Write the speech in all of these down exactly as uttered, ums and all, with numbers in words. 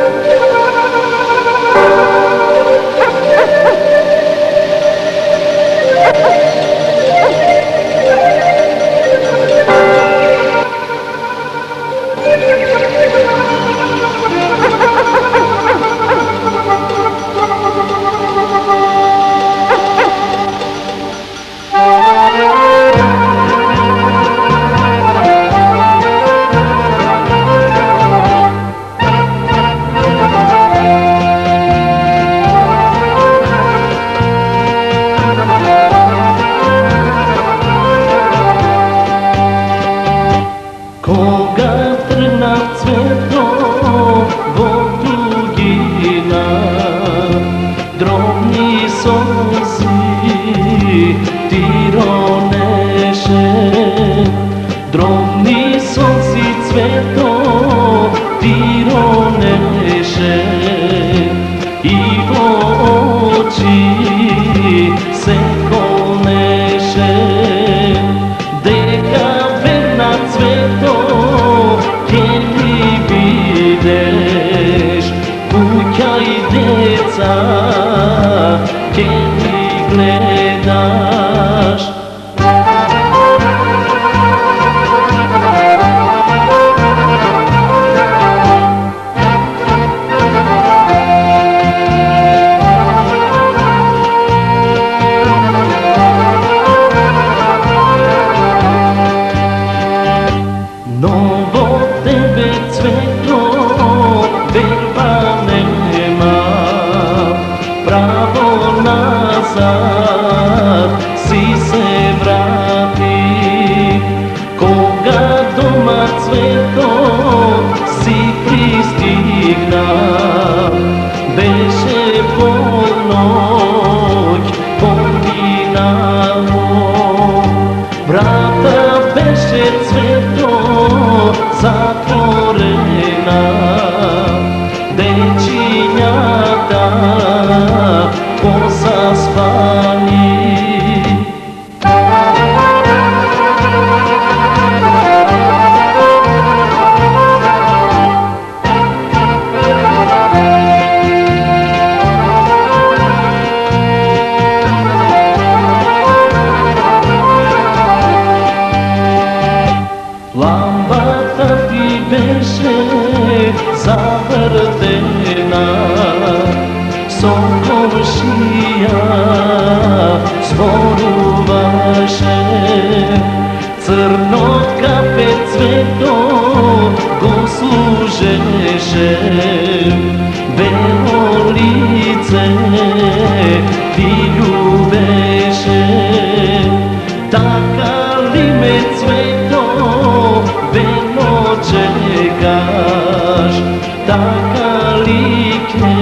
Koga trna cveto votugina, drobni sozi ti roneše, drobni sozi cveto ti roneše, i oči se koneše, deka verna cveto kuća i deca, gdje mi gledaš. Novo tebe cveto verba nema, pravo nazad si se vrati. Koga doma cveto si pristigna, beše polnoć pominamo, vrata beše cveto zatvorena, dečinjata pozaspani. Lambata ti beše zavrtena, sokošija zvoruvaše, crno kape cveto go služeše, belo lice ti ljubeše, taka li me cveto veno čekaš, taka like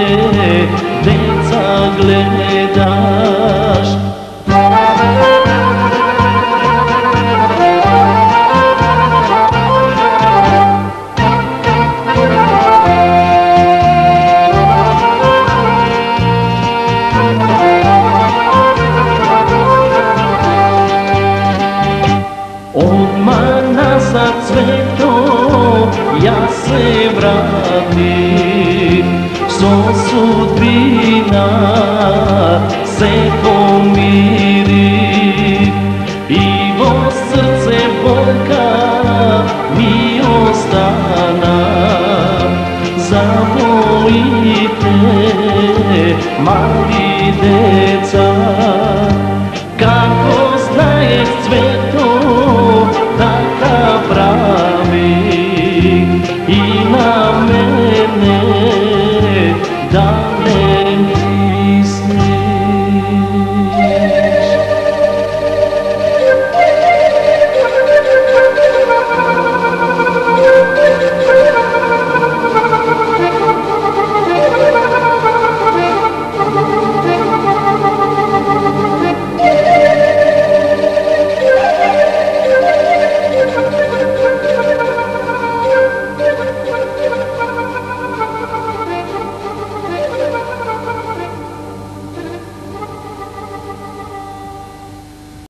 deca gledaš. Odmah nazad cveto ja se vratim, so sudbina se pomiri, i vo srce bolka mi ostana. Zavolite mali deca,